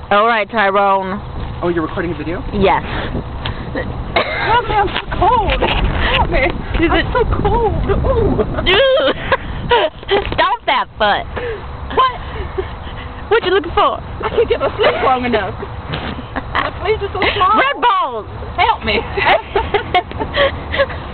Alright, Tyrone. Oh, you're recording a video? Yes. Help me, I'm so cold. Help me. I'm so cold. Dude. Stop that butt. What? What you looking for? I can't get my sleep long enough. My sleeves are so small. Red balls. Help me.